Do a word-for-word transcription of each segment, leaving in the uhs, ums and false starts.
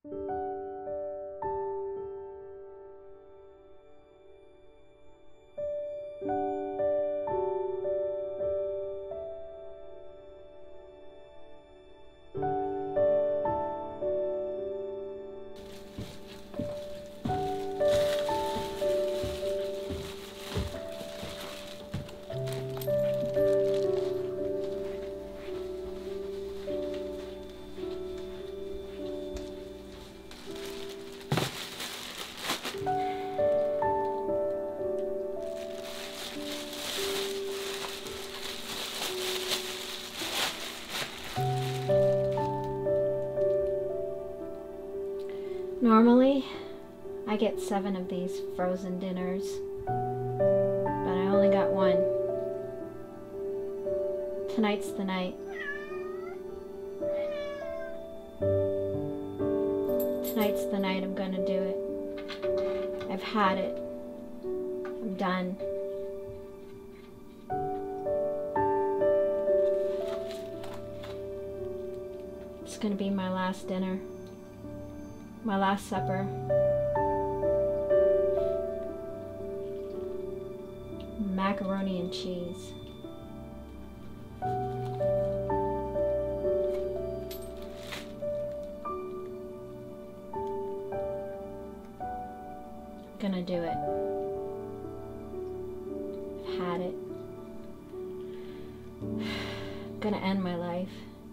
Normally, I get seven of these frozen dinners, but I only got one. Tonight's the night. Tonight's the night I'm gonna do it. I've had it. I'm done. It's gonna be my last dinner. My last supper. Macaroni and cheese. I'm gonna do it. I've had it. I'm gonna end my life.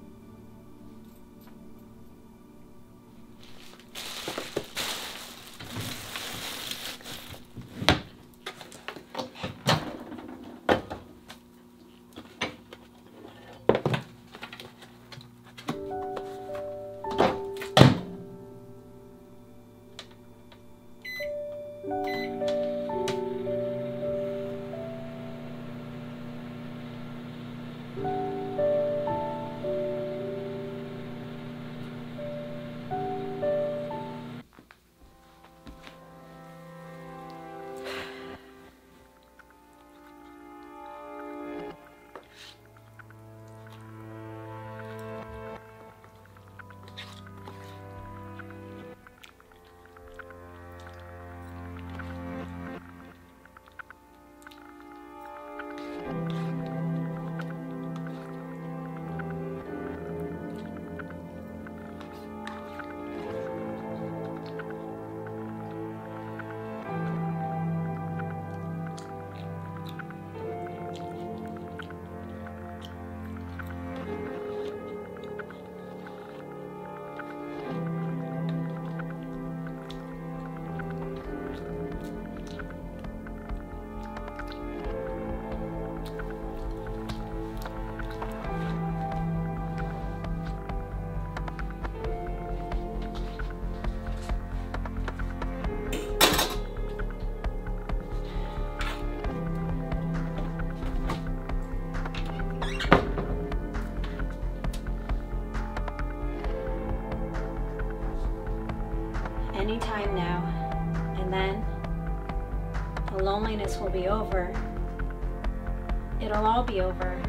Anytime now, and then the loneliness will be over. It'll all be over.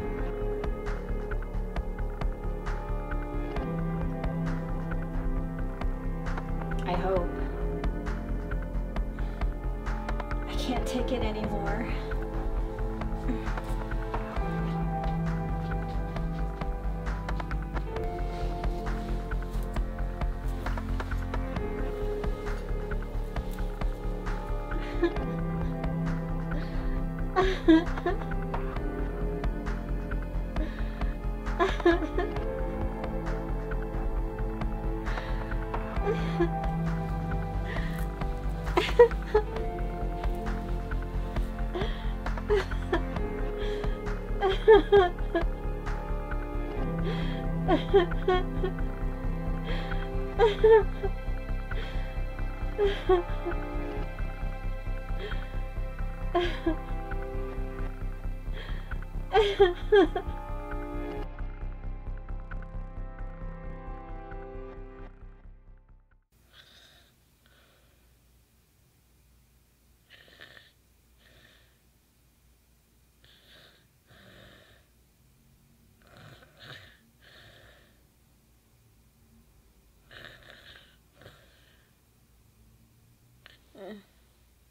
I hope. I can't take it anymore.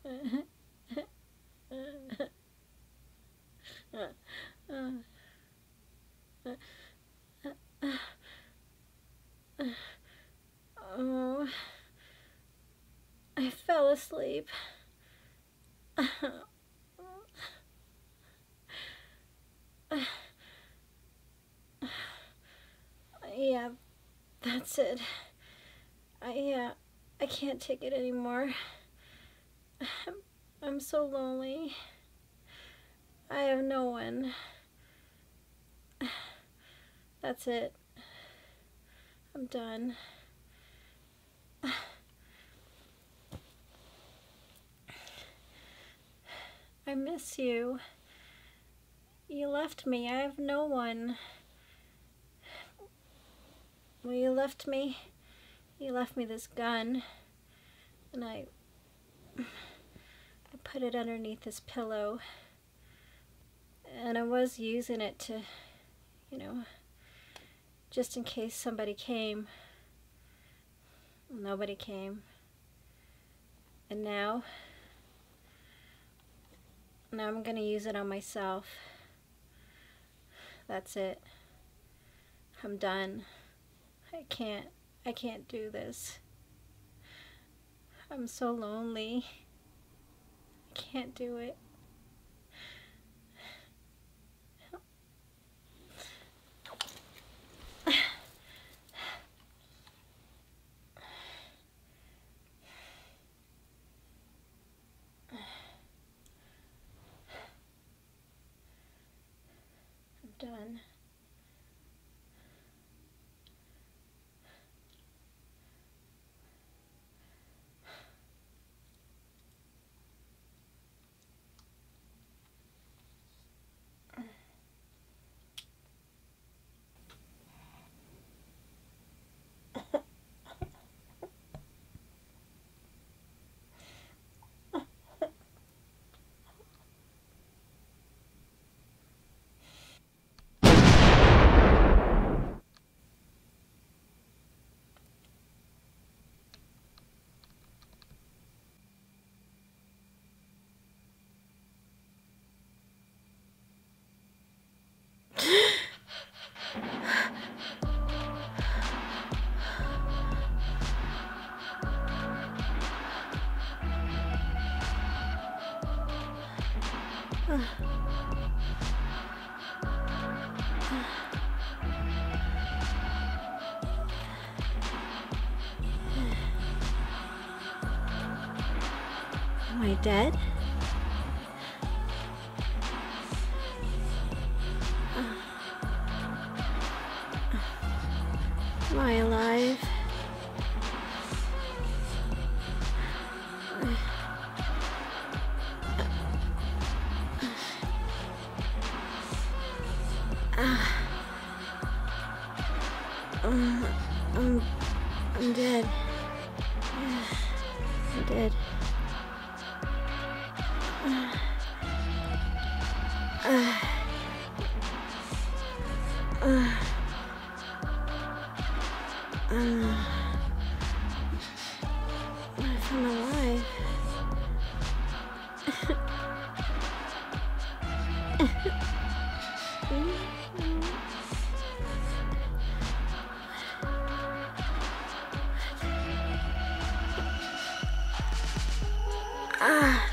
Oh, I fell asleep. Yeah, that's it. I, yeah, I can't take it anymore. I'm, I'm so lonely. I have no one. That's it. I'm done. I miss you. You left me. I have no one. Well, you left me. You left me this gun. And I... I put it underneath this pillow. And I was using it to, you know, just in case somebody came. Nobody came. And now... Now I'm gonna use it on myself. That's it. I'm done. I can't, I can't do this. I'm so lonely. I can't do it. I'm done. Am I dead? Am I alive? Um, I'm, I'm dead. I'm dead. Uh, uh, uh, uh, if I'm alive. Ah.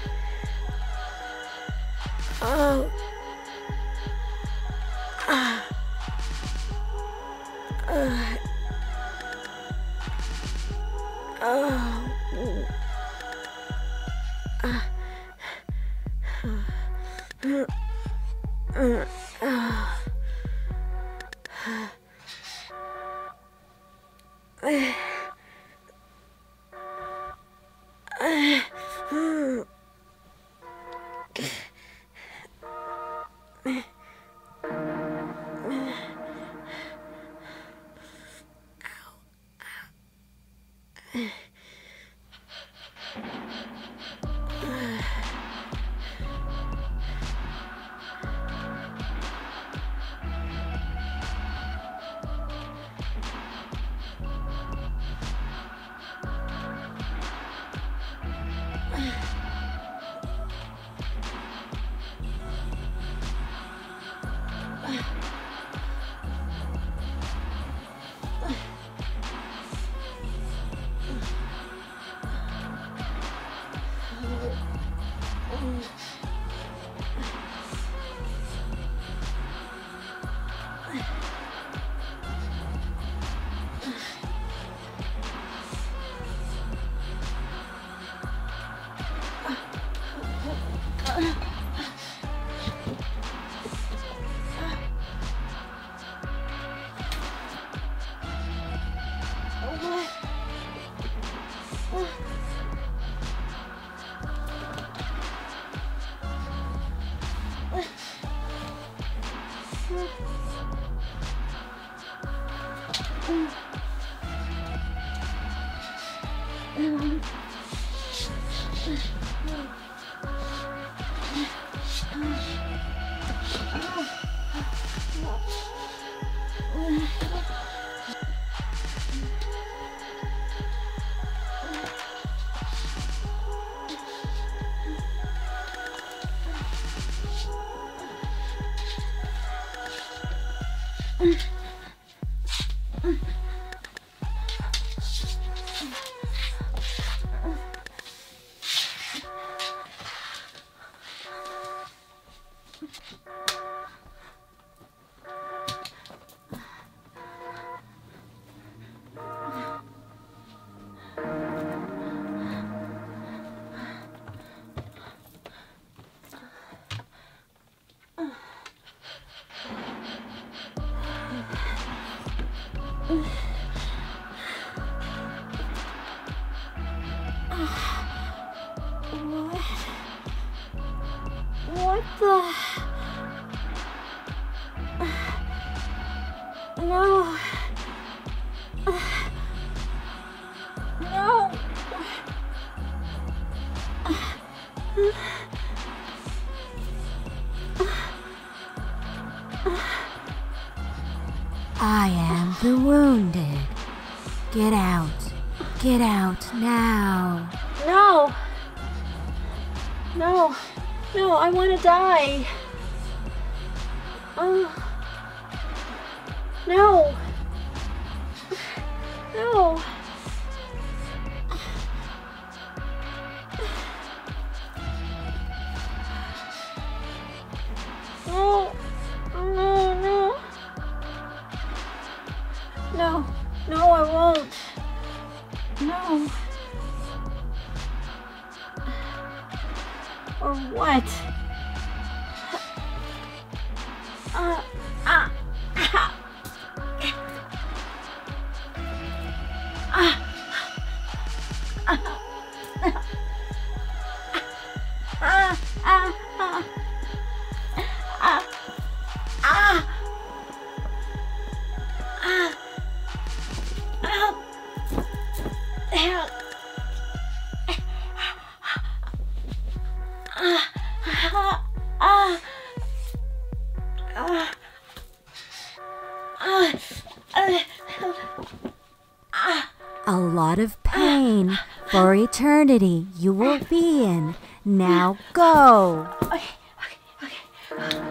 Oh. Ah. Uh. Oh. Ah. Uh. Uh. Uh. Uh. What the? No. No. I am the wounded. Get out. Get out now. No. No. No, I want to die. Oh. No. No. No. No, no. No. No, I won't. No. Or what? Uh, uh, uh, uh, uh, uh, uh, A lot of pain for eternity you will be in. Now go. Okay, okay, okay.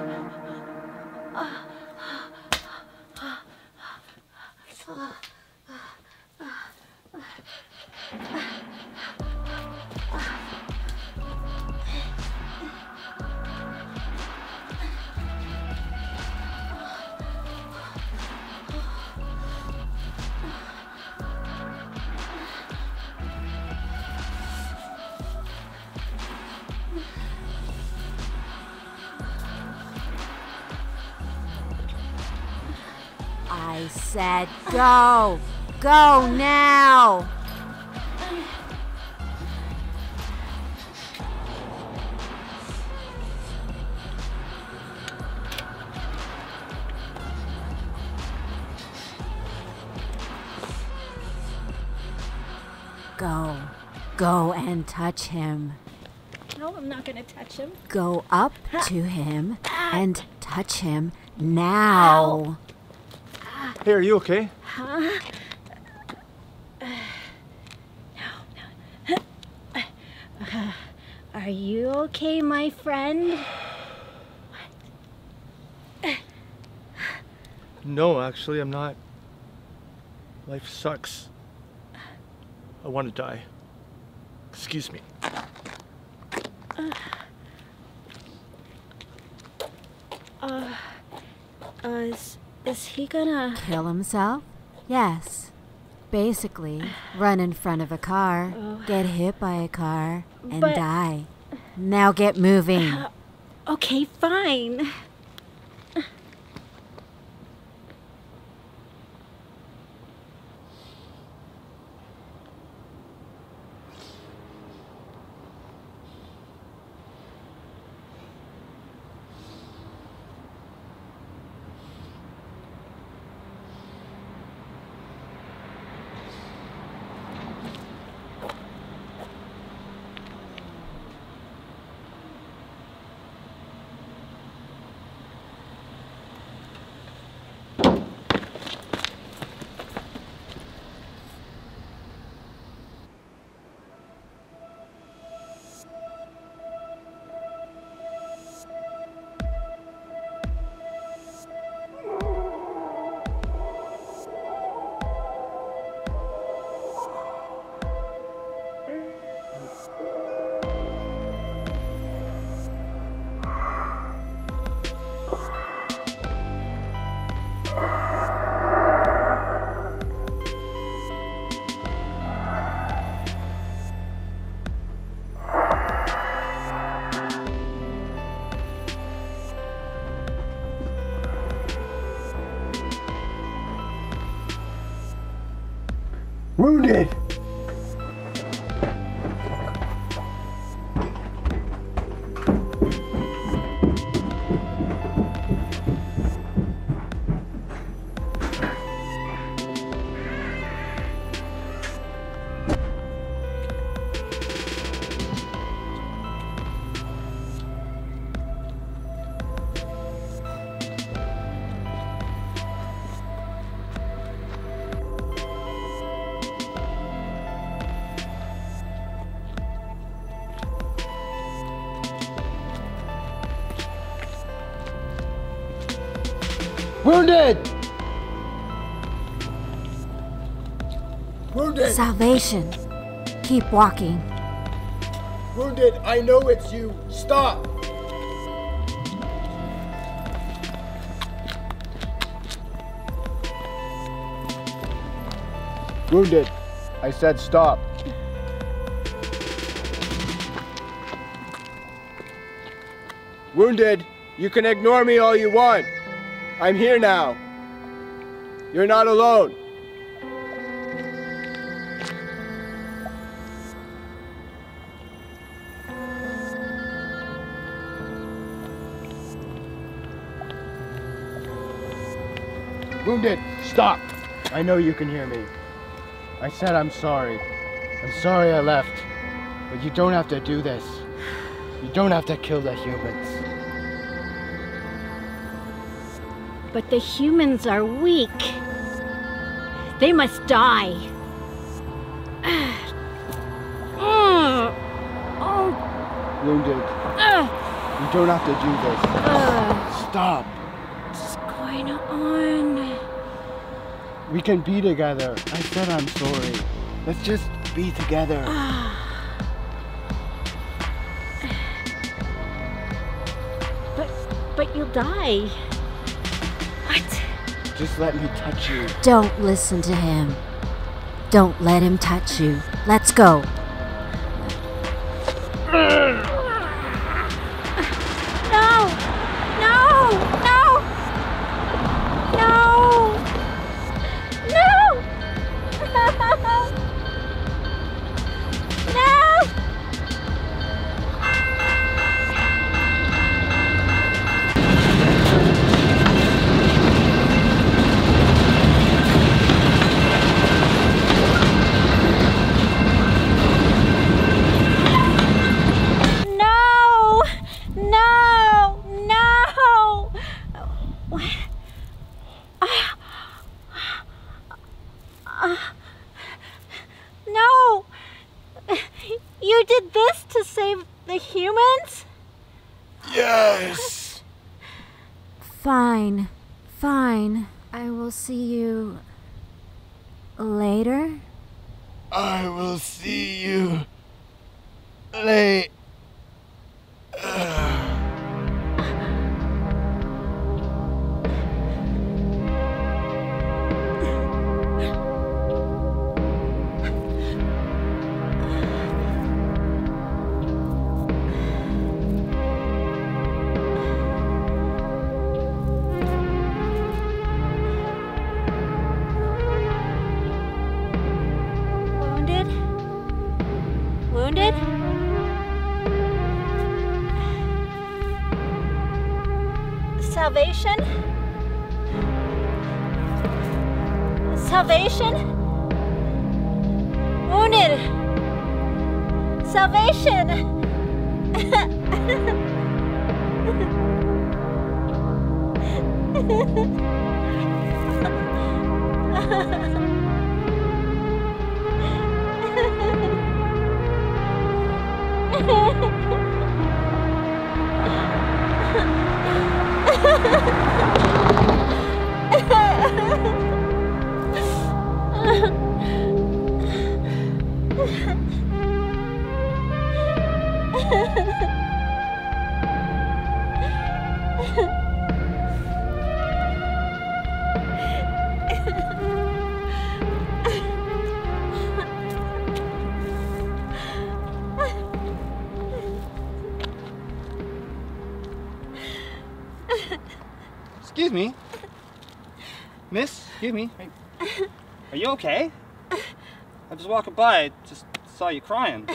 I said go. Go now. Go. Go and touch him. No, I'm not gonna touch him. Go up to him and touch him now. Hey, are you okay? Huh? Uh, no, no. Uh, are you okay, my friend? What? No, actually, I'm not. Life sucks. I want to die. Excuse me. Uh, uh, uh is, is he gonna... Kill himself? Yes. Basically, run in front of a car, Oh. get hit by a car, and But- die. Now get moving. Uh, okay, fine. Wounded! Wounded! Wounded! Salvation. Keep walking. Wounded, I know it's you. Stop! Wounded, I said stop. Wounded, you can ignore me all you want. I'm here now. You're not alone. Wounded, stop. I know you can hear me. I said I'm sorry. I'm sorry I left. But you don't have to do this. You don't have to kill the humans. But the humans are weak. They must die. Oh. Oh. Wounded. Uh. You don't have to do this. Uh. Stop. What's going on? We can be together. I said I'm sorry. Let's just be together. But, but you'll die. What? Just let me touch you. Don't listen to him. Don't let him touch you. Let's go. No! No! No! No! No! No! No! You did this to save the humans? Yes! Fine. Fine. I will see you later. I will see you later. Wounded? Salvation? Salvation? Wounded? Salvation? Excuse me. Miss, excuse me. Are you okay? I was walking by, I just saw you crying.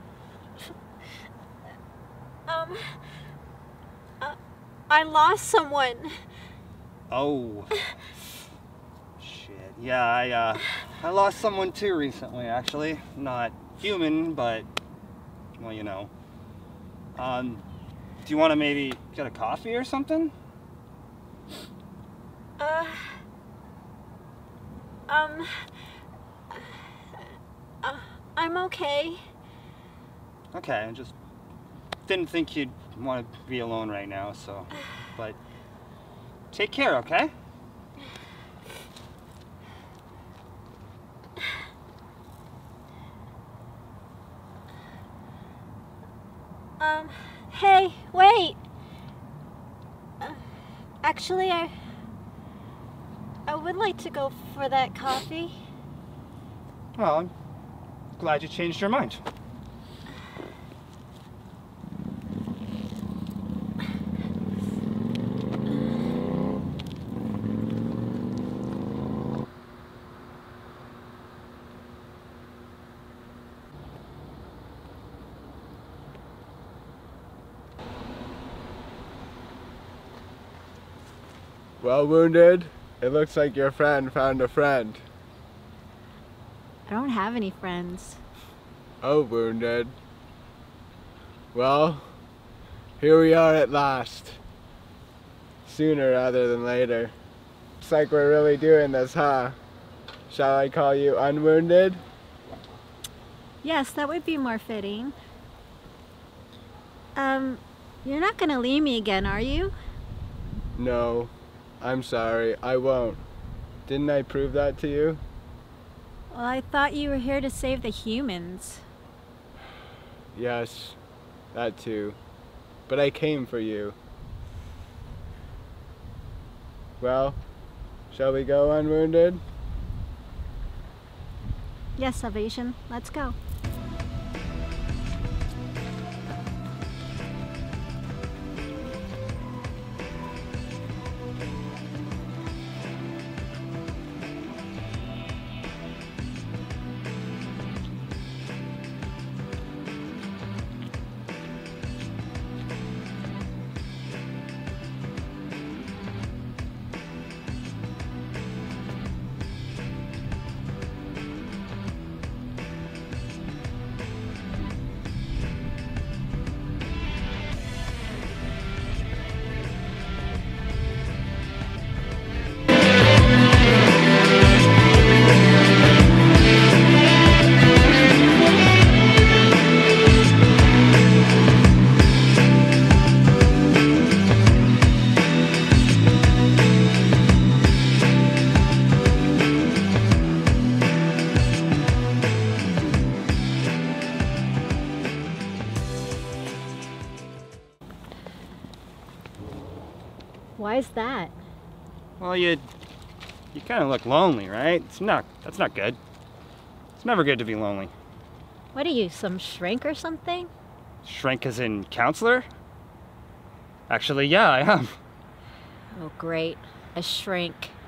um, uh, I lost someone. Oh. Shit. Yeah, I, uh, I lost someone too recently, actually. Not human, but, well, you know. Um, do you want to maybe get a coffee or something? Uh, um, uh, I'm okay. Okay, I just didn't think you'd want to be alone right now, so, but take care, okay? Um, hey, wait! Uh, actually, I... I would like to go for that coffee. Well, I'm glad you changed your mind. Well, Wounded, it looks like your friend found a friend. I don't have any friends. Oh, Wounded. Well, here we are at last. Sooner rather than later. Looks like we're really doing this, huh? Shall I call you Unwounded? Yes, that would be more fitting. Um, you're not gonna leave me again, are you? No, I'm sorry, I won't. Didn't I prove that to you? Well, I thought you were here to save the humans. Yes, that too. But I came for you. Well, shall we go, Unwounded? Yes, Salvation, let's go. Why is that? Well, you you kind of look lonely, right? It's not, that's not good. It's never good to be lonely. What are you, some shrink or something? Shrink as in counselor? Actually, yeah, I am. Oh, great. A shrink.